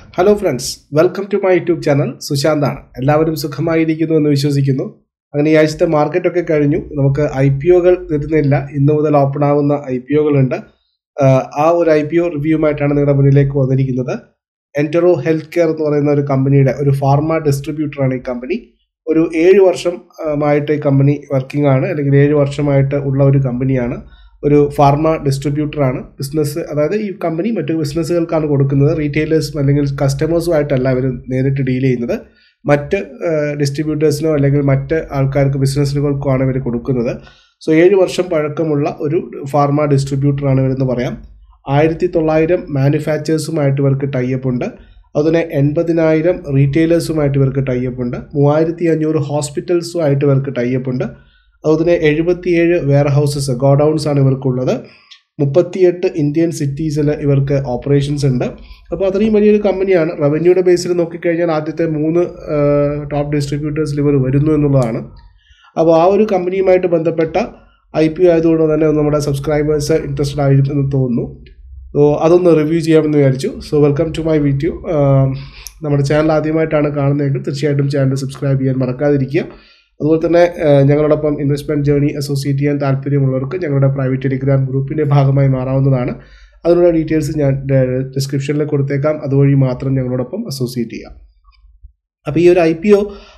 Hello friends, welcome to my YouTube channel. സുശാന്താണ്. എല്ലാവരും സുഖമായിരിക്കുന്നു എന്ന് വിശ്വസിക്കുന്നു. അങ്ങനെ ഈ ആഴ്ചത്തെ മാർക്കറ്റ് ഒക്കെ കഴിഞ്ഞു. നമുക്ക് IPOകൾ വരുന്നില്ല. ഇന്ന് മുതൽ ഓപ്പൺ ആവുന്ന IPOകൾ ഉണ്ട്. ആ ഒരു IPO റിവ്യൂമായിട്ടാണ് നിങ്ങളുടെ മുന്നിലേക്ക് വന്നിരിക്കുന്നത്. എൻറ്ററോ ഹെൽത്ത് കെയർ എന്ന് പറയുന്ന ഒരു കമ്പനിയുടെ ഒരു ഫാർമ ഡിസ്ട്രിബ്യൂട്ടറാണ് ഈ കമ്പനി. ഒരു 7 വർഷമായിട്ട് ഈ കമ്പനി വർക്കിംഗ് ആണ്, അല്ലെങ്കിൽ 7 വർഷമായിട്ട് ഉള്ള ഒരു കമ്പനിയാണ്. ഒരു ഫാർമ ഡിസ്ട്രിബ്യൂട്ടറാണ്. ബിസിനസ്, അതായത് ഈ കമ്പനി മറ്റു ബിസിനസ്സുകൾക്കാണ് കൊടുക്കുന്നത്. റീറ്റെയിലേഴ്സും അല്ലെങ്കിൽ കസ്റ്റമേഴ്സുമായിട്ടല്ല അവർ നേരിട്ട് ഡീൽ ചെയ്യുന്നത്. മറ്റ് ഡിസ്ട്രിബ്യൂട്ടേഴ്സിനോ അല്ലെങ്കിൽ മറ്റ് ആൾക്കാർക്ക് ബിസിനസ്സുകൾക്കാണ് ഇവർ കൊടുക്കുന്നത്. സോ 7 വർഷം പഴക്കമുള്ള ഒരു ഫാർമ ഡിസ്ട്രിബ്യൂട്ടറാണ് ഇവരെന്ന് പറയാം. 1900 മാനുഫാക്ചേഴ്സുമായിട്ട് ഇവർക്ക് ടൈപ്പ് ഉണ്ട്. അതുപോലെ 80,000 റീറ്റെയിലേഴ്സുമായിട്ട് ഇവർക്ക് ടൈപ്പ് ഉണ്ട്. 3500 ഹോസ്പിറ്റൽസുമായിട്ട് ഇവർക്ക് ടൈപ്പ് ഉണ്ട്. അതുപോലെ 77 വെയർ ഹൗസസ്, ഗോഡൗൺസ് ആണ് ഇവർക്കുള്ളത്. 38 ഇന്ത്യൻ സിറ്റീസിൽ ഇവർക്ക് ഓപ്പറേഷൻസ് ഉണ്ട്. അപ്പോൾ അത്രയും വലിയൊരു കമ്പനിയാണ്. റവന്യൂയുടെ ബേസിൽ നോക്കിക്കഴിഞ്ഞാൽ ആദ്യത്തെ 3 ടോപ്പ് ഡിസ്ട്രിബ്യൂട്ടേഴ്സിൽ ഇവർ വരുന്നു എന്നുള്ളതാണ്. അപ്പോൾ ആ ഒരു കമ്പനിയുമായിട്ട് ബന്ധപ്പെട്ട IPO ആയതുകൊണ്ട് തന്നെ നമ്മുടെ സബ്സ്ക്രൈബേഴ്സ് ഇൻട്രസ്റ്റഡ് ആയിരിക്കുമെന്ന് തോന്നുന്നു. സോ അതൊന്ന് റിവ്യൂ ചെയ്യാമെന്ന് വിചാരിച്ചു. So welcome to my video. നമ്മുടെ ചാനൽ ആദ്യമായിട്ടാണ് കാണുന്നതെങ്കിൽ തീർച്ചയായിട്ടും ചാനൽ സബ്സ്ക്രൈബ് ചെയ്യാൻ മറക്കാതിരിക്കുക. അതുപോലെ തന്നെ ഞങ്ങളോടൊപ്പം ഇൻവെസ്റ്റ്മെൻറ്റ് ജേർണി അസോസിയേറ്റ് ചെയ്യാൻ താല്പര്യമുള്ളവർക്ക് ഞങ്ങളുടെ പ്രൈവറ്റ് ടെലിഗ്രാം ഗ്രൂപ്പിൻ്റെ ഭാഗമായി മാറാവുന്നതാണ്. അതിനുള്ള ഡീറ്റെയിൽസ് ഞാൻ ഡിസ്ക്രിപ്ഷനിൽ കൊടുത്തേക്കാം. അതുവഴി മാത്രം ഞങ്ങളോടൊപ്പം അസോസിയേറ്റ് ചെയ്യാം. അപ്പോൾ ഈ ഒരു IPO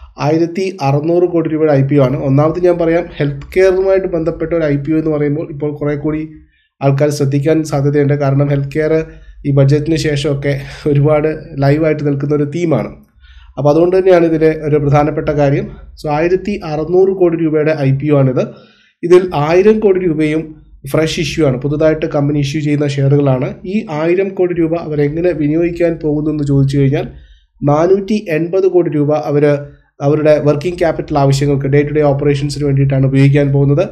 1600 കോടി രൂപയുടെ IPO ആണ്. ഒന്നാമത് ഞാൻ പറയാം, ഹെൽത്ത് കെയറുമായിട്ട് ബന്ധപ്പെട്ട ഒരു IPO എന്ന് പറയുമ്പോൾ ഇപ്പോൾ കുറേ കൂടി ആൾക്കാർ ശ്രദ്ധിക്കാൻ സാധ്യതയുണ്ട്. കാരണം ഹെൽത്ത് കെയർ ഈ ബഡ്ജറ്റിന് ശേഷമൊക്കെ ഒരുപാട് ലൈവായിട്ട് നിൽക്കുന്ന ഒരു തീമാണ്. അപ്പോൾ അതുകൊണ്ട് തന്നെയാണ് ഇതിലെ ഒരു പ്രധാനപ്പെട്ട കാര്യം. സോ 1600 കോടി രൂപയുടെ IPO ആണിത്. ഇതിൽ 1000 കോടി രൂപയും ഫ്രഷ് ഇഷ്യൂ ആണ്, പുതുതായിട്ട് കമ്പനി ഇഷ്യൂ ചെയ്യുന്ന ഷെയറുകളാണ്. ഈ 1000 കോടി രൂപ അവരെങ്ങനെ വിനിയോഗിക്കാൻ പോകുന്നു എന്ന് ചോദിച്ചു കഴിഞ്ഞാൽ 480 കോടി രൂപ അവരുടെ വർക്കിംഗ് ക്യാപിറ്റൽ ആവശ്യങ്ങൾക്ക്, ഡേ ടു ഡേ ഓപ്പറേഷൻസിന് വേണ്ടിയിട്ടാണ് ഉപയോഗിക്കാൻ പോകുന്നത്.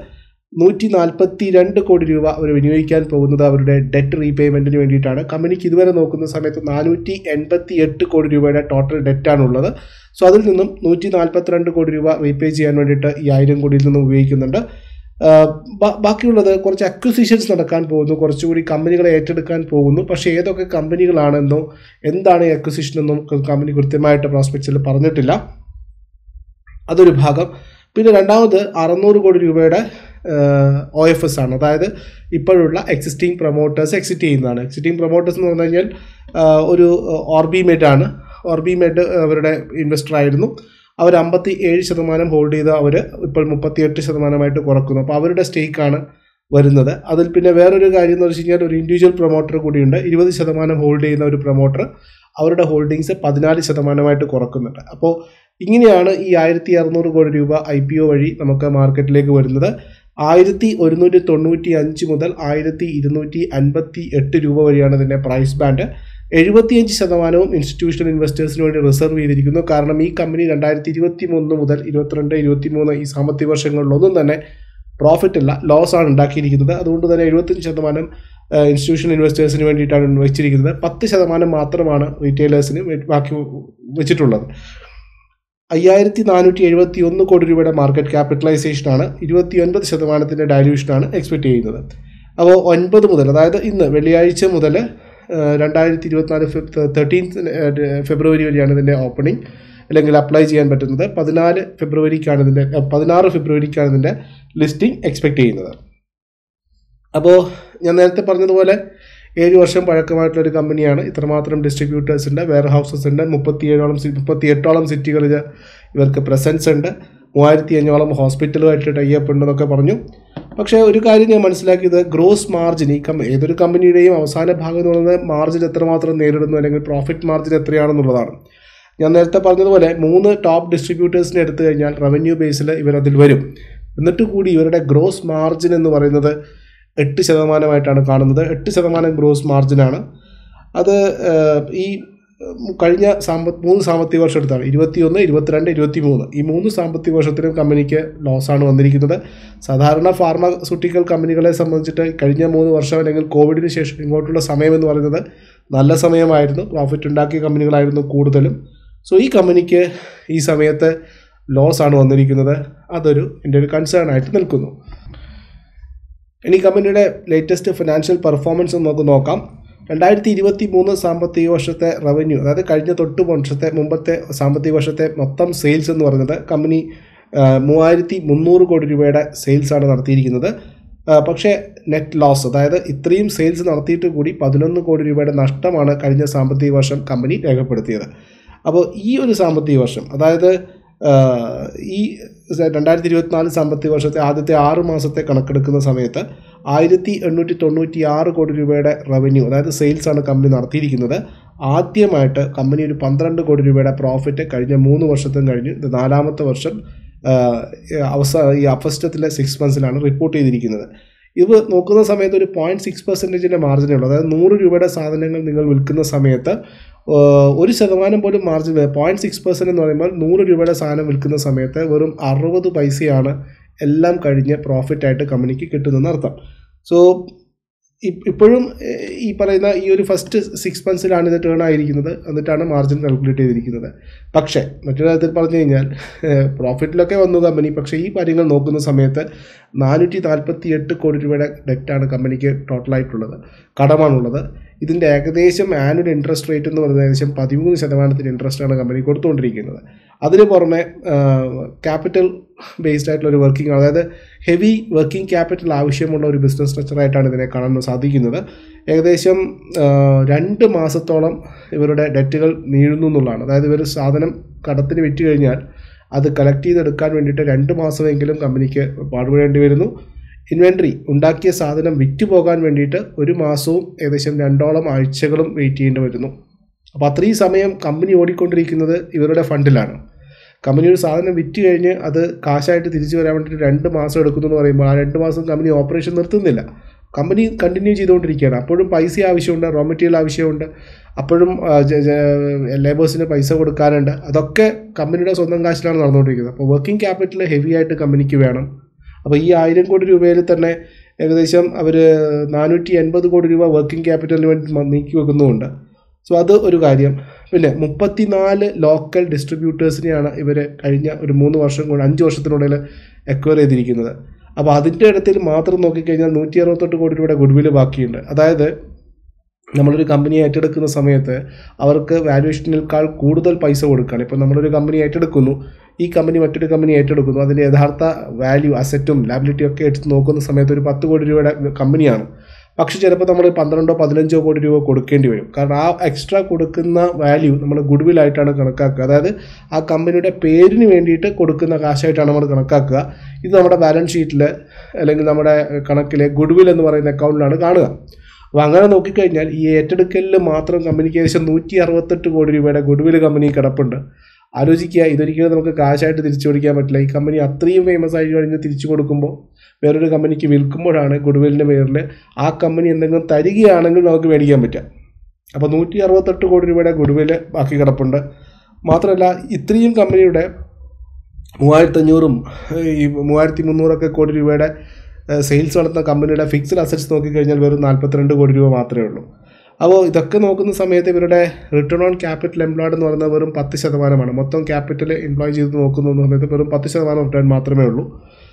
142 കോടി രൂപ അവർ വിനിയോഗിക്കാൻ പോകുന്നത് അവരുടെ ഡെറ്റ് റീപേയ്മെൻറ്റിന് വേണ്ടിയിട്ടാണ്. കമ്പനിക്ക് ഇതുവരെ നോക്കുന്ന സമയത്ത് 488 കോടി രൂപയുടെ ടോട്ടൽ ഡെറ്റാണുള്ളത്. സോ അതിൽ നിന്നും 142 കോടി രൂപ റീപേ ചെയ്യാൻ വേണ്ടിയിട്ട് ഈ 1000 കോടിയിൽ നിന്നും ഉപയോഗിക്കുന്നുണ്ട്. ബാക്കിയുള്ളത് കുറച്ച് അക്വിസിഷൻസ് നടക്കാൻ പോകുന്നു, കുറച്ചുകൂടി കമ്പനികളെ ഏറ്റെടുക്കാൻ പോകുന്നു. പക്ഷേ ഏതൊക്കെ കമ്പനികളാണെന്നോ എന്താണ് ഈ അക്വിസിഷൻ എന്നും കമ്പനി കൃത്യമായിട്ട് പ്രോസ്പെക്ട്സിൽ പറഞ്ഞിട്ടില്ല. അതൊരു ഭാഗം. പിന്നെ രണ്ടാമത് 600 കോടി രൂപയുടെ OFS ആണ്. അതായത് ഇപ്പോഴുള്ള എക്സിസ്റ്റിംഗ് പ്രൊമോട്ടേഴ്സ് എക്സിറ്റ് ചെയ്യുന്നതാണ്. എക്സിസ്റ്റിംഗ് പ്രൊമോട്ടേഴ്സ് എന്ന് പറഞ്ഞു കഴിഞ്ഞാൽ ഒരു OrbiMed ആണ്. OrbiMed അവരുടെ ഇൻവെസ്റ്റർ ആയിരുന്നു. അവർ 57% ഹോൾഡ് ചെയ്ത് അവർ ഇപ്പോൾ 38% കുറക്കുന്നു. അപ്പോൾ അവരുടെ സ്റ്റേക്കാണ് വരുന്നത്. അതിൽ പിന്നെ വേറൊരു കാര്യം എന്ന് വെച്ച് കഴിഞ്ഞാൽ ഒരു ഇൻഡിവിജ്വൽ പ്രൊമോട്ടർ കൂടിയുണ്ട്. 20% ഹോൾഡ് ചെയ്യുന്ന ഒരു പ്രൊമോട്ടർ അവരുടെ ഹോൾഡിങ്സ് 14% കുറക്കുന്നുണ്ട്. അപ്പോൾ ഇങ്ങനെയാണ് ഈ 1600 കോടി രൂപ IPO വഴി നമുക്ക് മാർക്കറ്റിലേക്ക് വരുന്നത്. 1195 മുതൽ 1258 രൂപ വഴിയാണ് ഇതിൻ്റെ പ്രൈസ് ബാൻഡ്. 75% ഇൻസ്റ്റിറ്റ്യൂഷണൽ ഇൻവെസ്റ്റേഴ്സിന് വേണ്ടി റിസർവ് ചെയ്തിരിക്കുന്നു. കാരണം ഈ കമ്പനി 2021 മുതൽ 22-23 ഈ സാമ്പത്തിക വർഷങ്ങളിലൊന്നും തന്നെ പ്രോഫിറ്റ് ഇല്ല, ലോസ് ആണ് ഉണ്ടാക്കിയിരിക്കുന്നത്. അതുകൊണ്ട് തന്നെ 75% ഇൻസ്റ്റിറ്റ്യൂഷണൽ ഇൻവെസ്റ്റേഴ്സിന് വേണ്ടിയിട്ടാണ് വെച്ചിരിക്കുന്നത്. 10% മാത്രമാണ് റീറ്റെയിലേഴ്സിന് ബാക്കി വെച്ചിട്ടുള്ളത്. 5471 കോടി രൂപയുടെ മാർക്കറ്റ് ക്യാപിറ്റലൈസേഷനാണ്. 29% ഡയല്യൂഷനാണ് എക്സ്പെക്ട് ചെയ്യുന്നത്. അപ്പോൾ 9 മുതൽ, അതായത് ഇന്ന് വെള്ളിയാഴ്ച മുതൽ 2024 13 ഫെബ്രുവരി വരെയാണ് ഇതിൻ്റെ ഓപ്പണിംഗ്, അല്ലെങ്കിൽ അപ്ലൈ ചെയ്യാൻ പറ്റുന്നത്. 16 ഫെബ്രുവരിക്കാണ് ഇതിൻ്റെ ലിസ്റ്റിംഗ് എക്സ്പെക്ട് ചെയ്യുന്നത്. അപ്പോൾ ഞാൻ നേരത്തെ പറഞ്ഞതുപോലെ 7 വർഷം പഴക്കമായിട്ടുള്ളൊരു കമ്പനിയാണ്. ഇത്രമാത്രം ഡിസ്ട്രിബ്യൂട്ടേഴ്സ് ഉണ്ട്, വെയർ ഹൗസസ് ഉണ്ട്, 38ഓളം സിറ്റികളിൽ ഇവർക്ക് പ്രസൻസ് ഉണ്ട്, 3500 ഹോസ്പിറ്റലുമായിട്ട് ടൈപ്പ് ഉണ്ടെന്നൊക്കെ പറഞ്ഞു. പക്ഷേ ഒരു കാര്യം ഞാൻ മനസ്സിലാക്കിയത്, ഗ്രോസ് മാർജിൻ, ഏതൊരു കമ്പനിയുടെയും അവസാന ഭാഗം എന്ന് പറയുന്നത് മാർജിൻ എത്രമാത്രം നേരിടുന്നു, അല്ലെങ്കിൽ പ്രോഫിറ്റ് മാർജിൻ എത്രയാണെന്നുള്ളതാണ്. ഞാൻ നേരത്തെ പറഞ്ഞതുപോലെ 3 ടോപ്പ് ഡിസ്ട്രിബ്യൂട്ടേഴ്സിനെ എടുത്തു കഴിഞ്ഞാൽ റവന്യൂ ബേസിൽ ഇവരതിൽ വരും. എന്നിട്ട് കൂടി ഇവരുടെ ഗ്രോസ് മാർജിൻ എന്ന് പറയുന്നത് 8% കാണുന്നത്. 8% ഗ്രോസ് മാർജിനാണ്. അത് ഈ കഴിഞ്ഞ 3 സാമ്പത്തിക വർഷം എടുത്താണ്, 21, 22, 23 ഈ 3 സാമ്പത്തിക വർഷത്തിലും കമ്പനിക്ക് ലോസാണ് വന്നിരിക്കുന്നത്. സാധാരണ ഫാർമസ്യൂട്ടിക്കൽ കമ്പനികളെ സംബന്ധിച്ചിട്ട് കഴിഞ്ഞ 3 വർഷം അല്ലെങ്കിൽ കോവിഡിന് ശേഷം ഇങ്ങോട്ടുള്ള സമയമെന്ന് പറയുന്നത് നല്ല സമയമായിരുന്നു, പ്രോഫിറ്റ് ഉണ്ടാക്കിയ കമ്പനികളായിരുന്നു കൂടുതലും. സോ ഈ കമ്പനിക്ക് ഈ സമയത്ത് ലോസാണ് വന്നിരിക്കുന്നത്. എൻ്റെ ഒരു കൺസേൺ ആയിട്ട് നിൽക്കുന്നു. ഇനി കമ്പനിയുടെ ലേറ്റസ്റ്റ് ഫിനാൻഷ്യൽ പെർഫോമൻസ് നമുക്ക് നോക്കാം. 2023 സാമ്പത്തിക വർഷത്തെ റവന്യൂ, അതായത് കഴിഞ്ഞ മുമ്പത്തെ സാമ്പത്തിക വർഷത്തെ മൊത്തം സെയിൽസ് എന്ന് പറയുന്നത് കമ്പനി 3300 കോടി രൂപയുടെ സെയിൽസാണ് നടത്തിയിരിക്കുന്നത്. പക്ഷേ നെറ്റ് ലോസ്, അതായത് ഇത്രയും സെയിൽസ് നടത്തിയിട്ട് കൂടി 11 കോടി രൂപയുടെ നഷ്ടമാണ് കഴിഞ്ഞ സാമ്പത്തിക വർഷം കമ്പനി രേഖപ്പെടുത്തിയത്. അപ്പോൾ ഈ ഒരു സാമ്പത്തിക വർഷം, അതായത് ഈ 2024 സാമ്പത്തിക വർഷത്തെ ആദ്യത്തെ 6 മാസത്തെ കണക്കെടുക്കുന്ന സമയത്ത് 1896 കോടി രൂപയുടെ റവന്യൂ, അതായത് സെയിൽസാണ് കമ്പനി നടത്തിയിരിക്കുന്നത്. ആദ്യമായിട്ട് കമ്പനി ഒരു 12 കോടി രൂപയുടെ പ്രോഫിറ്റ് കഴിഞ്ഞ 3 വർഷത്തും കഴിഞ്ഞ് ഇത് 4ാമത്തെ വർഷം ഈ ഫസ്റ്റത്തിലെ 6 മന്ത്സിലാണ് റിപ്പോർട്ട് ചെയ്തിരിക്കുന്നത്. ഇത് നോക്കുന്ന സമയത്ത് ഒരു 0.6% മാർജിനേ ഉള്ളൂ. അതായത് 100 രൂപയുടെ സാധനങ്ങൾ നിങ്ങൾ വിൽക്കുന്ന സമയത്ത് 1% പോലും മാർജിൻ, 0.6% എന്ന് പറയുമ്പോൾ 100 രൂപയുടെ സാധനം വിൽക്കുന്ന സമയത്ത് വെറും 60 പൈസയാണ് എല്ലാം കഴിഞ്ഞ് പ്രോഫിറ്റായിട്ട് കമ്പനിക്ക് കിട്ടുന്നതെന്ന് അർത്ഥം. സോ ഇപ്പോഴും ഈ പറയുന്ന ഈ ഒരു ഫസ്റ്റ് 6 മന്ത്സിലാണ് ഇത് ടേൺ ആയിരിക്കുന്നത്, എന്നിട്ടാണ് മാർജിൻ കാൽക്കുലേറ്റ് ചെയ്തിരിക്കുന്നത്. പക്ഷേ മറ്റൊരു തരത്തിൽ പറഞ്ഞു കഴിഞ്ഞാൽ പ്രോഫിറ്റിലൊക്കെ വന്നു കമ്പനി. പക്ഷേ ഈ കാര്യങ്ങൾ നോക്കുന്ന സമയത്ത് 448 കോടി രൂപയുടെ ഡെറ്റാണ് കമ്പനിക്ക് ടോട്ടലായിട്ടുള്ളത്, കടമാണുള്ളത്. ഇതിൻ്റെ ഏകദേശം ആനുവൽ ഇൻട്രസ്റ്റ് റേറ്റ് എന്ന് പറയുന്നത് ഏകദേശം 13% ഇൻട്രസ്റ്റാണ് കമ്പനി കൊടുത്തുകൊണ്ടിരിക്കുന്നത്. അതിന് പുറമെ ക്യാപിറ്റൽ ബേസ്ഡ് ആയിട്ടുള്ള ഒരു വർക്കിംഗ്, അതായത് ഹെവി വർക്കിംഗ് ക്യാപിറ്റൽ ആവശ്യമുള്ള ഒരു ബിസിനസ് സ്ട്രക്ചറായിട്ടാണ് ഇതിനെ കാണാൻ സാധിക്കുന്നത്. ഏകദേശം 2 മാസത്തോളം ഇവരുടെ ഡെറ്റുകൾ നീളുന്നു എന്നുള്ളതാണ്. അതായത് ഇവർ സാധനം കടത്തിന് വിറ്റ് കഴിഞ്ഞാൽ അത് കളക്ട് ചെയ്തെടുക്കാൻ വേണ്ടിയിട്ട് 2 മാസമെങ്കിലും കമ്പനിക്ക് പാടുപെടേണ്ടി വരുന്നു. ഇൻവെൻട്രി ഉണ്ടാക്കിയ സാധനം വിറ്റ് പോകാൻ വേണ്ടിയിട്ട് 1 മാസവും ഏകദേശം 2ഓളം ആഴ്ചകളും വെയിറ്റ് ചെയ്യേണ്ടി വരുന്നു. അപ്പോൾ അത്രയും സമയം കമ്പനി ഓടിക്കൊണ്ടിരിക്കുന്നത് ഇവരുടെ ഫണ്ടിലാണ്. കമ്പനി ഒരു സാധനം വിറ്റ് കഴിഞ്ഞ് അത് കാശായിട്ട് തിരിച്ചു വരാൻ വേണ്ടിയിട്ട് 2 മാസം എടുക്കുന്നു എന്ന് പറയുമ്പോൾ ആ 2 മാസം കമ്പനി ഓപ്പറേഷൻ നിർത്തുന്നില്ല, കമ്പനി കണ്ടിന്യൂ ചെയ്തുകൊണ്ടിരിക്കുകയാണ്. അപ്പോഴും പൈസ ആവശ്യമുണ്ട്, റോ മെറ്റീരിയൽ ആവശ്യമുണ്ട്, അപ്പോഴും ലേബേഴ്സിന് പൈസ കൊടുക്കാനുണ്ട്. അതൊക്കെ കമ്പനിയുടെ സ്വന്തം കാശിലാണ് നടന്നുകൊണ്ടിരിക്കുന്നത്. അപ്പോൾ വർക്കിംഗ് ക്യാപിറ്റൽ ഹെവി ആയിട്ട് കമ്പനിക്ക് വേണം. അപ്പോൾ ഈ 1000 കോടി രൂപയിൽ തന്നെ ഏകദേശം അവർ 480 കോടി രൂപ വർക്കിംഗ് ക്യാപിറ്റലിന് വേണ്ടി നീക്കി വെക്കുന്നുമുണ്ട്. സോ അത് ഒരു കാര്യം. പിന്നെ 34 ലോക്കൽ ഡിസ്ട്രിബ്യൂട്ടേഴ്സിനെയാണ് ഇവർ കഴിഞ്ഞ ഒരു 5 വർഷത്തിനുള്ളിൽ അക്വയർ ചെയ്തിരിക്കുന്നത്. അപ്പോൾ അതിൻ്റെ ഇടത്തിൽ മാത്രം നോക്കിക്കഴിഞ്ഞാൽ 168 കോടി രൂപയുടെ ഗുഡ്വിൽ ബാക്കിയുണ്ട്. അതായത് നമ്മളൊരു കമ്പനി ഏറ്റെടുക്കുന്ന സമയത്ത് അവർക്ക് വാല്യൂഷനേക്കാൾ കൂടുതൽ പൈസ കൊടുക്കുകയാണ്. ഇപ്പോൾ നമ്മളൊരു കമ്പനി ഏറ്റെടുക്കുന്നു, ഈ കമ്പനി മറ്റൊരു കമ്പനി ഏറ്റെടുക്കുന്നു, അതിൻ്റെ യഥാർത്ഥ വാല്യൂ, അസറ്റും ലാബിലിറ്റിയും ഒക്കെ എടുത്ത് നോക്കുന്ന സമയത്ത് ഒരു 10 കോടി രൂപയുടെ കമ്പനിയാണ്. പക്ഷേ ചിലപ്പോൾ നമ്മൾ 12-15 കോടി രൂപ കൊടുക്കേണ്ടി വരും. കാരണം ആ എക്സ്ട്രാ കൊടുക്കുന്ന വാല്യൂ നമ്മൾ ഗുഡ്വില്ലായിട്ടാണ് കണക്കാക്കുക. അതായത് ആ കമ്പനിയുടെ പേരിന് വേണ്ടിയിട്ട് കൊടുക്കുന്ന കാശായിട്ടാണ് നമ്മൾ കണക്കാക്കുക. ഇത് നമ്മുടെ ബാലൻസ് ഷീറ്റിൽ അല്ലെങ്കിൽ നമ്മുടെ കണക്കിലെ ഗുഡ്വിൽ എന്ന് പറയുന്ന അക്കൗണ്ടിലാണ് കാണുക. അപ്പോൾ അങ്ങനെ നോക്കിക്കഴിഞ്ഞാൽ ഈ ഏറ്റെടുക്കലിൽ മാത്രം കമ്പനിക്ക് ഏകദേശം 168 കോടി രൂപയുടെ ഗുഡ്വിൽ കമ്പനി കിടപ്പുണ്ട്. ആലോചിക്കുക, ഇതൊരിക്കലും നമുക്ക് കാശായിട്ട് തിരിച്ചു കൊടുക്കാൻ പറ്റില്ല. ഈ കമ്പനി അത്രയും ഫേമസ് ആയി കഴിഞ്ഞ് തിരിച്ചു കൊടുക്കുമ്പോൾ വേറൊരു കമ്പനിക്ക് വിൽക്കുമ്പോഴാണ് ഗുഡ്വില്ലിൻ്റെ പേരിൽ ആ കമ്പനി എന്തെങ്കിലും തരികയാണെങ്കിൽ നമുക്ക് മേടിക്കാൻ പറ്റുക. അപ്പോൾ 168 കോടി രൂപയുടെ ഗുഡ്വിൽ ബാക്കി കിടപ്പുണ്ട്. മാത്രമല്ല ഇത്രയും കമ്പനിയുടെ 3500 ഈ 3300 കോടി രൂപയുടെ സെയിൽസ് നടത്തുന്ന കമ്പനിയുടെ ഫിക്സ്ഡ് അസറ്റ്സ് നോക്കിക്കഴിഞ്ഞാൽ വെറും 42 കോടി രൂപ മാത്രമേ ഉള്ളൂ. അപ്പോൾ ഇതൊക്കെ നോക്കുന്ന സമയത്ത് ഇവരുടെ റിട്ടേൺ ഓൺ ക്യാപിറ്റൽ എംപ്ലോയ്ഡ് എന്ന് പറയുന്നത് വെറും 10%. മൊത്തം ക്യാപിറ്റൽ എംപ്ലോയ് ചെയ്ത് നോക്കുന്ന സമയത്ത് വെറും 10% റിട്ടേൺ മാത്രമേ ഉള്ളൂ.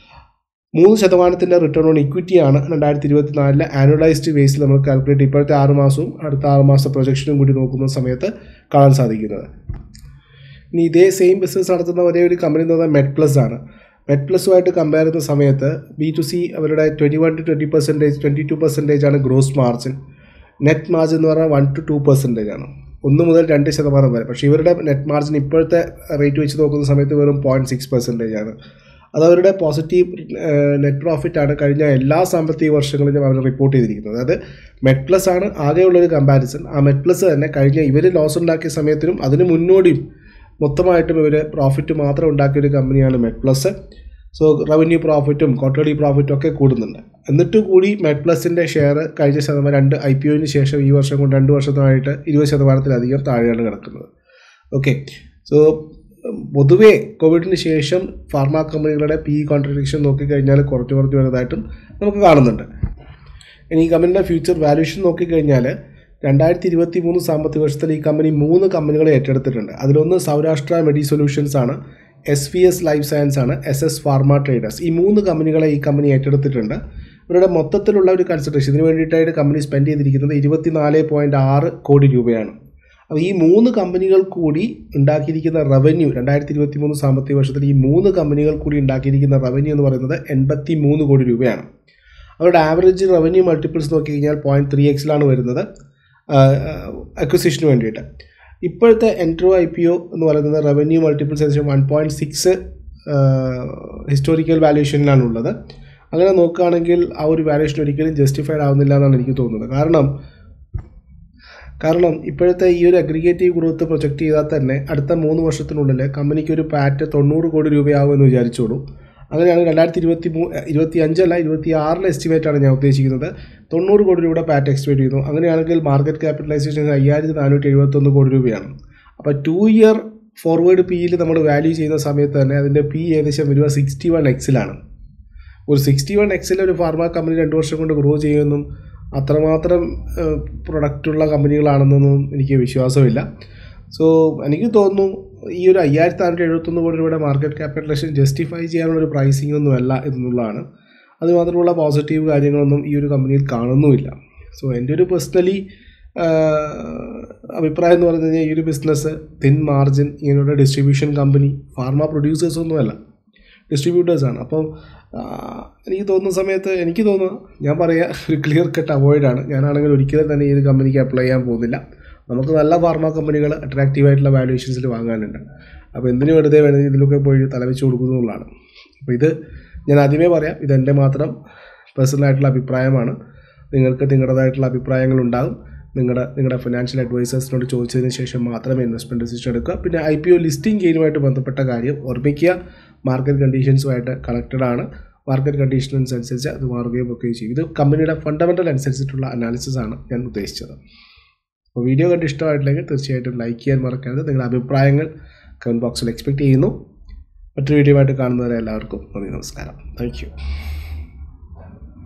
3% റിട്ടേൺ ഓൺ ഇക്വിറ്റിയാണ് 2024 ആനുവലൈസ്ഡ് ബേസിൽ നമ്മൾ കാൽക്കുലേറ്റ് ഇപ്പോഴത്തെ 6 മാസവും അടുത്ത 6 മാസത്തെ പ്രൊജക്ഷനും കൂടി നോക്കുന്ന സമയത്ത് കാണാൻ സാധിക്കുന്നത്. ഇനി ഇതേ സെയിം ബിസിനസ് നടത്തുന്ന ഒരേ ഒരു കമ്പനി എന്ന് പറഞ്ഞാൽ മെഡ്പ്ലസ് ആണ്. മെഡ്പ്ലസുമായിട്ട് കമ്പയർ ചെയ്യുന്ന സമയത്ത് B2C അവരുടെ 21-20%, 22% ആണ് ഗ്രോസ് മാർജിൻ. നെറ്റ് മാർജിൻ എന്ന് പറഞ്ഞാൽ 1-2% ആണ്, 1 മുതൽ 2% വരെ. പക്ഷേ ഇവരുടെ നെറ്റ് മാർജിൻ ഇപ്പോഴത്തെ റേറ്റ് വെച്ച് നോക്കുന്ന സമയത്ത് വെറും 0.6% ആണ്. അത് അവരുടെ പോസിറ്റീവ് നെറ്റ് പ്രോഫിറ്റ് ആണ് കഴിഞ്ഞ എല്ലാ സാമ്പത്തിക വർഷങ്ങളിലും അവർ റിപ്പോർട്ട് ചെയ്തിരിക്കുന്നത്. അതായത് മെഡ്പ്ലസ് ആണ് ആകെയുള്ളൊരു കമ്പാരിസൺ. ആ മെഡ്പ്ലസ് തന്നെ കഴിഞ്ഞ ഇവർ ലോസ് ഉണ്ടാക്കിയ സമയത്തിനും അതിന് മുന്നോടിയും മൊത്തമായിട്ടും ഇവർ പ്രോഫിറ്റ് മാത്രം ഉണ്ടാക്കിയൊരു കമ്പനിയാണ് മെഡ്പ്ലസ്. സോ റവന്യൂ പ്രോഫിറ്റും ക്വാർട്ടർലി പ്രോഫിറ്റും ഒക്കെ കൂടുന്നുണ്ട്. എന്നിട്ട് കൂടി മെഡ്പ്ലസിൻ്റെ ഷെയർ കഴിഞ്ഞ 2 IPOന് ശേഷം ഈ വർഷം കൊണ്ട് 2 വർഷമായിട്ട് 20%-ലധികം താഴെയാണ് കിടക്കുന്നത്. ഓക്കെ, സോ പൊതുവേ കോവിഡിന് ശേഷം ഫാർമ കമ്പനികളുടെ PE കോൺട്രിബ്യൂഷൻ നോക്കിക്കഴിഞ്ഞാൽ കുറച്ച് വരുന്നതായിട്ടും നമുക്ക് കാണുന്നുണ്ട്. ഇനി ഈ കമ്പനിയുടെ ഫ്യൂച്ചർ വാല്യൂഷൻ നോക്കിക്കഴിഞ്ഞാൽ 2023 സാമ്പത്തിക വർഷത്തിൽ ഈ കമ്പനി 3 കമ്പനികളെ ഏറ്റെടുത്തിട്ടുണ്ട്. അതിലൊന്ന് സൗരാഷ്ട്ര മെഡി സൊല്യൂഷൻസ് ആണ്, SVS ലൈഫ് സയൻസ് ആണ്, SS ഫാർമ ട്രേഡേഴ്സ്. ഈ 3 കമ്പനികളെ ഈ കമ്പനി ഏറ്റെടുത്തിട്ടുണ്ട്. ഇവരുടെ മൊത്തത്തിലുള്ള ഒരു കൺസിഡറേഷൻ ഇതിന് വേണ്ടിയിട്ടായിട്ട് കമ്പനി സ്പെൻഡ് ചെയ്തിരിക്കുന്നത് 24.6 കോടി രൂപയാണ്. അപ്പോൾ ഈ 3 കമ്പനികൾ കൂടി ഉണ്ടാക്കിയിരിക്കുന്ന റവന്യൂ 2023 സാമ്പത്തിക വർഷത്തിൽ ഈ 3 കമ്പനികൾ കൂടി ഉണ്ടാക്കിയിരിക്കുന്ന റവന്യൂ എന്ന് പറയുന്നത് 83 കോടി രൂപയാണ്. അവരുടെ ആവറേജ് റവന്യൂ മൾട്ടിപ്പിൾസ് നോക്കിക്കഴിഞ്ഞാൽ 0.3x വരുന്നത് അക്വിസിഷന് വേണ്ടിയിട്ട്. ഇപ്പോഴത്തെ എൻട്രോ IPO എന്ന് പറയുന്നത് റവന്യൂ മൾട്ടിപ്പിൾസ് ഏകദേശം 1.6 ഹിസ്റ്റോറിക്കൽ വാല്യൂഷനിലാണുള്ളത്. അങ്ങനെ നോക്കുകയാണെങ്കിൽ ആ ഒരു വാല്യൂഷൻ ഒരിക്കലും ജസ്റ്റിഫൈഡ് ആവുന്നില്ല എന്നാണ് എനിക്ക് തോന്നുന്നത്. കാരണം ഇപ്പോഴത്തെ ഈ ഒരു അഗ്രിഗേറ്റീവ് ഗ്രോത്ത് പ്രൊജക്റ്റ് ചെയ്താൽ തന്നെ അടുത്ത 3 വർഷത്തിനുള്ളിൽ കമ്പനിക്ക് ഒരു പാറ്റ് 90 കോടി രൂപയാവുമെന്ന് വിചാരിച്ചോളൂ. അങ്ങനെയാണ് 2025 എസ്റ്റിമേറ്റാണ് ഞാൻ ഉദ്ദേശിക്കുന്നത്. 90 കോടി രൂപയുടെ പാറ്റ് എക്സ്പെക്ട് ചെയ്യുന്നു. അങ്ങനെയാണെങ്കിൽ മാർക്കറ്റ് ക്യാപിറ്റലൈസേഷൻ 5471 കോടി രൂപയാണ്. അപ്പോൾ 2 ഇയർ ഫോർവേഡ് പിയിൽ നമ്മൾ വാല്യൂ ചെയ്യുന്ന സമയത്ത് തന്നെ അതിൻ്റെ പി ഏകദേശം വരിക 61x. ഒരു 61x ഒരു ഫാർമ കമ്പനി 2 വർഷം കൊണ്ട് ഗ്രോ ചെയ്യുമെന്നും അത്രമാത്രം പ്രൊഡക്റ്റുള്ള കമ്പനികളാണെന്നൊന്നും എനിക്ക് വിശ്വാസമില്ല. സോ എനിക്ക് തോന്നുന്നു ഈ ഒരു 5471 കോടി രൂപയുടെ മാർക്കറ്റ് ക്യാപിറ്റലൈസേഷൻ ജസ്റ്റിഫൈ ചെയ്യാനുള്ളൊരു പ്രൈസിംഗ് ഒന്നും അല്ല എന്നുള്ളതാണ്. അതുമാത്രമുള്ള പോസിറ്റീവ് കാര്യങ്ങളൊന്നും ഈ ഒരു കമ്പനിയിൽ കാണുന്നുമില്ല. സോ എൻ്റെ ഒരു പേഴ്സണലി അഭിപ്രായം എന്ന് പറഞ്ഞു കഴിഞ്ഞാൽ ഈ ഒരു ബിസിനസ് തിൻ മാർജിൻ ഇങ്ങനെയുള്ള ഡിസ്ട്രിബ്യൂഷൻ കമ്പനി ഫാർമ പ്രൊഡ്യൂസേഴ്സൊന്നുമല്ല, ഡിസ്ട്രിബ്യൂട്ടേഴ്സാണ്. അപ്പം എനിക്ക് തോന്നുന്ന സമയത്ത് എനിക്ക് തോന്നുന്നു ഞാൻ പറയുക ഒരു ക്ലിയർ കട്ട് അവോയ്ഡാണ്. ഞാനാണെങ്കിൽ ഒരിക്കലും തന്നെ ഈ ഒരു കമ്പനിക്ക് അപ്ലൈ ചെയ്യാൻ പോകുന്നില്ല. നമുക്ക് നല്ല ഫാർമ കമ്പനികൾ അട്രാക്റ്റീവായിട്ടുള്ള വാല്യൂഷൻസിൽ വാങ്ങാനുണ്ട്. അപ്പോൾ എന്തിനു വെറുതെ വേണമെങ്കിൽ ഇതിലൊക്കെ പോയി തലവെച്ച് കൊടുക്കുന്നതാണ്. അപ്പോൾ ഇത് ഞാൻ ആദ്യമേ പറയാം, ഇതെൻ്റെ മാത്രം പേഴ്സണലായിട്ടുള്ള അഭിപ്രായമാണ്. നിങ്ങൾക്ക് നിങ്ങളുടേതായിട്ടുള്ള അഭിപ്രായങ്ങളുണ്ടാകും. നിങ്ങളുടെ ഫിനാൻഷ്യൽ അഡ്വൈസേഴ്സിനോട് ചോദിച്ചതിന് ശേഷം മാത്രമേ ഇൻവെസ്റ്റ്മെൻറ്റ് ഡിസിഷൻ എടുക്കുക. പിന്നെ IPO ലിസ്റ്റിംഗ് ഗെയിനുമായിട്ട് ബന്ധപ്പെട്ട കാര്യം ഓർമ്മിക്കുക, മാർക്കറ്റ് കണ്ടീഷൻസുമായിട്ട് കണക്റ്റഡ് ആണ്. മാർക്കറ്റ് കണ്ടീഷൻസ് അനുസരിച്ച് അത് മാറുകയും ഒക്കെ ചെയ്യും. ഇത് കമ്പനിയുടെ ഫണ്ടമെൻ്റൽ അനുസരിച്ചിട്ടുള്ള അനാലിസിസ് ആണ് ഞാൻ ഉദ്ദേശിച്ചത്. അപ്പോൾ വീഡിയോ കണ്ട് ഇഷ്ടമായിട്ടില്ലെങ്കിൽ തീർച്ചയായിട്ടും ലൈക്ക് ചെയ്യാൻ മറക്കരുത്. നിങ്ങളുടെ അഭിപ്രായങ്ങൾ കമൻറ്റ് ബോക്സിൽ എക്സ്പെക്റ്റ് ചെയ്യുന്നു. മറ്റൊരു വീഡിയോ ആയിട്ട് കാണുന്നവരെ എല്ലാവർക്കും നന്ദി, നമസ്കാരം. Thank U.